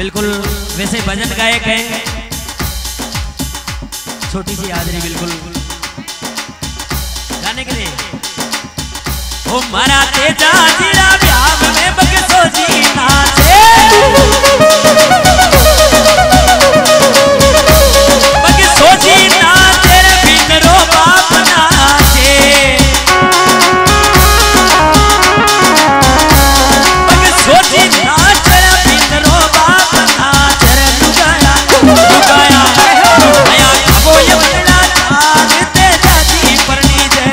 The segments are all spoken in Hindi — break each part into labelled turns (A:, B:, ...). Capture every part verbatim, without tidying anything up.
A: बिल्कुल वैसे भजन गायक है, छोटी सी हाजरी बिल्कुल गाने के लिए। ओ मारा तेजा जीरा ब्याह में बगसो जी नाचे, बगसो जी नाचे रे बिनरो बाप नाचे, बगसो जी नाचे रे बिनरो बाप नाचे रे लुगाया लुगाया आया वो ये बना चांद तेजा जी परनी जे।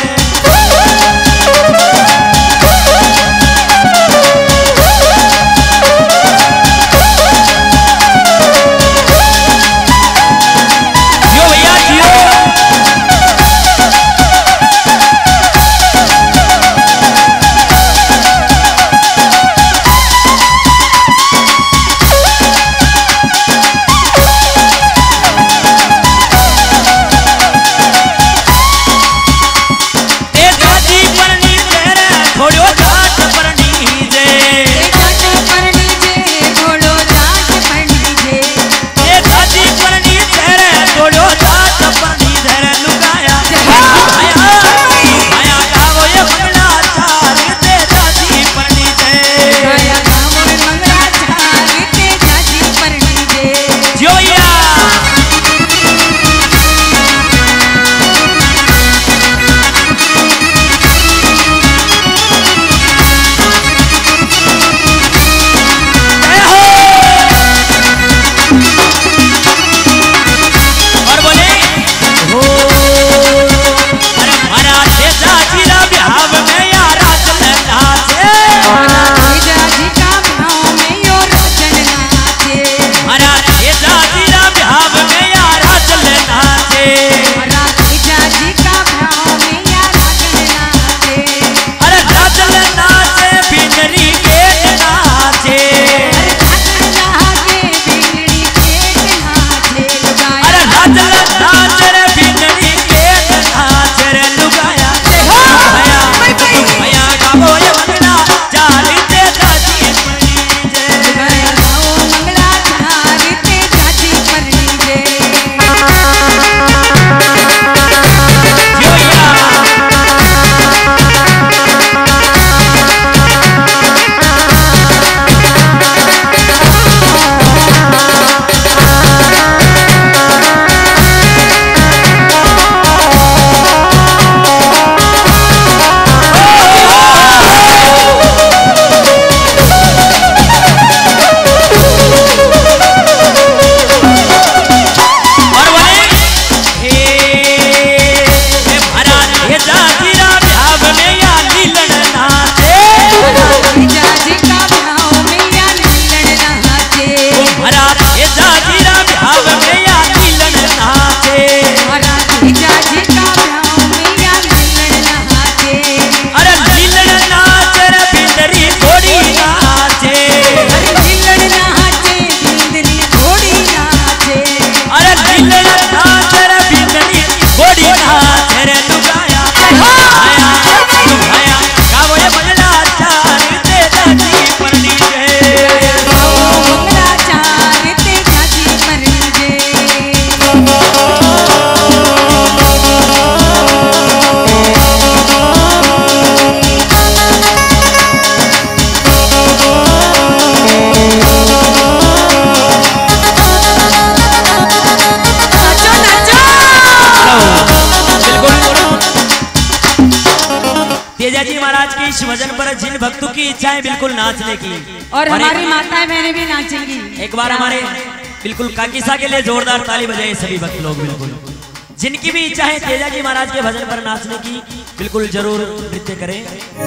B: तेजा जी महाराज की इस भजन पर जिन भक्तों की इच्छा है बिल्कुल नाचने की,
C: और हमारी माताएं बहनें भी नाचेंगी।
B: एक बार हमारे बिल्कुल काकीसा के लिए जोरदार ताली बजाए सभी भक्त लोग। बिल्कुल जिनकी भी इच्छा है तेजा जी महाराज के भजन पर नाचने की बिल्कुल जरूर नृत्य करें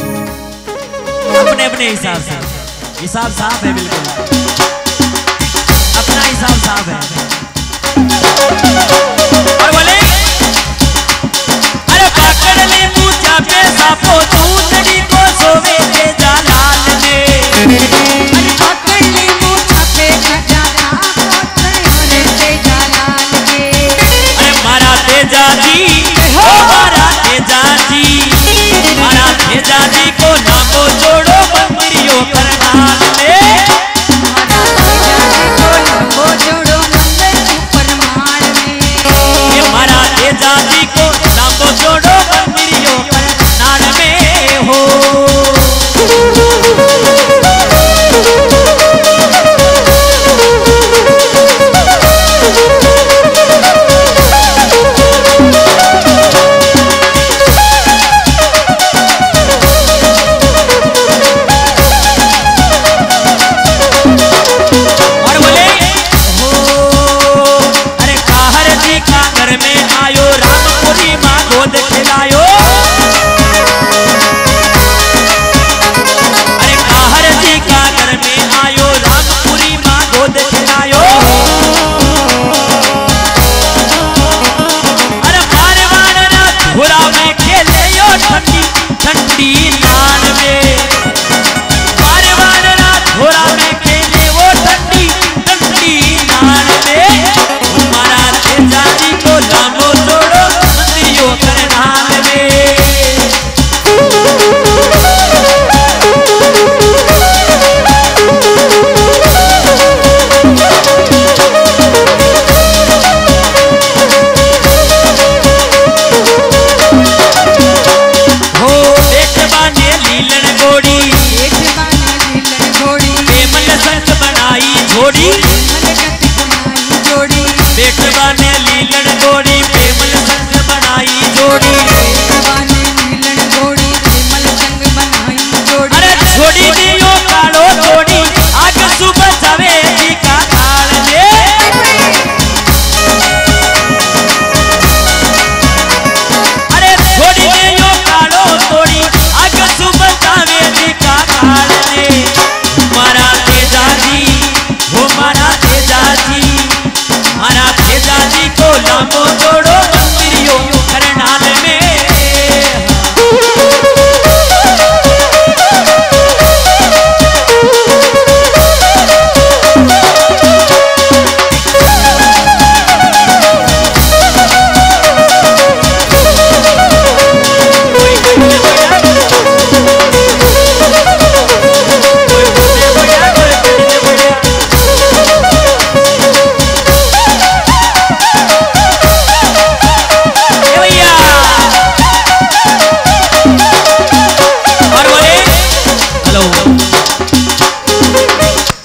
B: अपने अपने हिसाब से। हिसाब साफ है, बिल्कुल अपना हिसाब साफ है। और बोले अरे पकड़ ले पूछा पे सापो दूतड़ी को सोवे तेजा लाल ने,
C: अरे पकड़ ले पूछा पे खजाना को सोवे तेजा लाल ने।
B: अरे मारा तेजा जी हो मारा तेजा जी, मारा तेजा जी को नामो जोड़ो मंदिरियों करनाल में।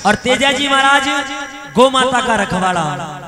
B: और तेजा जी महाराज गौ माता का रखवाड़ा।